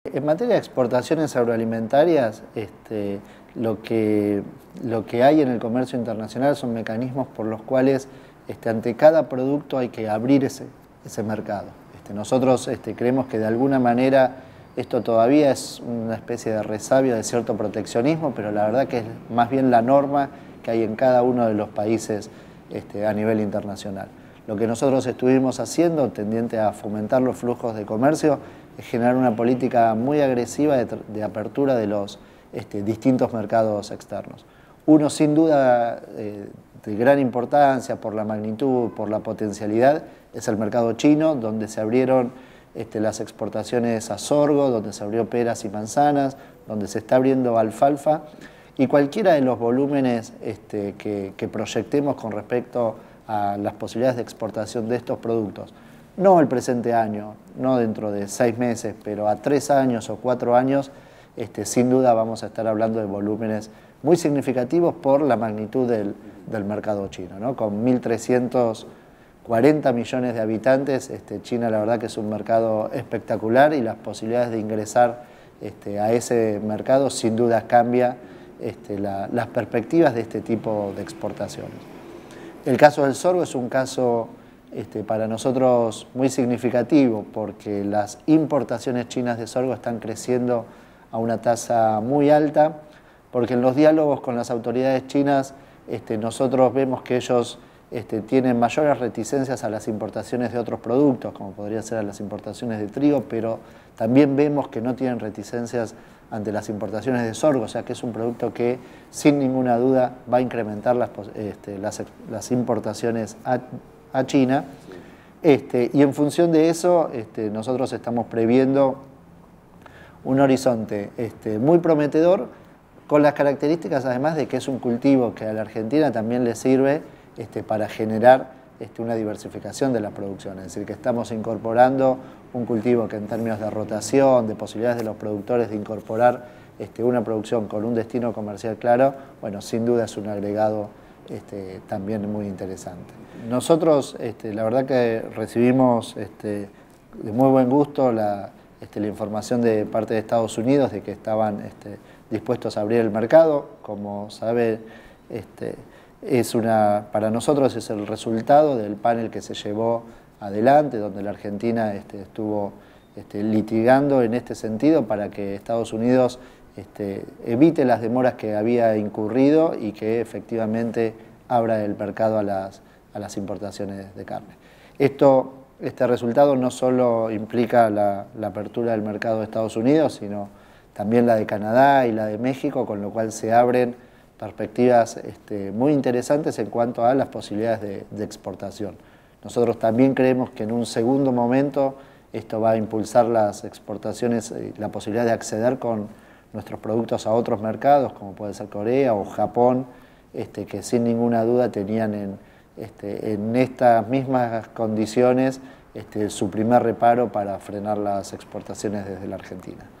En materia de exportaciones agroalimentarias, lo que hay en el comercio internacional son mecanismos por los cuales ante cada producto hay que abrir ese mercado. Nosotros creemos que de alguna manera esto todavía es una especie de resabio de cierto proteccionismo, pero la verdad que es más bien la norma que hay en cada uno de los países a nivel internacional. Lo que nosotros estuvimos haciendo, tendiente a fomentar los flujos de comercio, es generar una política muy agresiva de apertura de los distintos mercados externos. Uno, sin duda, de gran importancia por la magnitud, por la potencialidad, es el mercado chino, donde se abrieron las exportaciones a sorgo, donde se abrió peras y manzanas, donde se está abriendo alfalfa, y cualquiera de los volúmenes que proyectemos con respecto a las posibilidades de exportación de estos productos, no el presente año, no dentro de 6 meses, pero a 3 años o 4 años, sin duda vamos a estar hablando de volúmenes muy significativos por la magnitud del mercado chino, ¿no? Con 1.340 millones de habitantes, China la verdad que es un mercado espectacular y las posibilidades de ingresar a ese mercado sin duda cambia las perspectivas de este tipo de exportaciones. El caso del sorgo es un caso para nosotros muy significativo porque las importaciones chinas de sorgo están creciendo a una tasa muy alta, porque en los diálogos con las autoridades chinas nosotros vemos que ellos tienen mayores reticencias a las importaciones de otros productos, como podría ser a las importaciones de trigo, pero también vemos que no tienen reticencias ante las importaciones de sorgo, o sea que es un producto que sin ninguna duda va a incrementar las importaciones a China. Y en función de eso nosotros estamos previendo un horizonte muy prometedor, con las características además de que es un cultivo que a la Argentina también le sirve para generar una diversificación de la producción, es decir, que estamos incorporando un cultivo que en términos de rotación, de posibilidades de los productores de incorporar una producción con un destino comercial claro, bueno, sin duda es un agregado también muy interesante. Nosotros, la verdad que recibimos de muy buen gusto la información de parte de Estados Unidos de que estaban dispuestos a abrir el mercado. Como sabe, para nosotros es el resultado del panel que se llevó adelante, donde la Argentina estuvo litigando en este sentido para que Estados Unidos evite las demoras que había incurrido y que efectivamente abra el mercado a las importaciones de carne. Este resultado no solo implica la apertura del mercado de Estados Unidos, sino también la de Canadá y la de México, con lo cual se abren perspectivas muy interesantes en cuanto a las posibilidades de exportación. Nosotros también creemos que en un segundo momento esto va a impulsar las exportaciones, la posibilidad de acceder con nuestros productos a otros mercados, como puede ser Corea o Japón, que sin ninguna duda tenían en estas mismas condiciones su primer reparo para frenar las exportaciones desde la Argentina.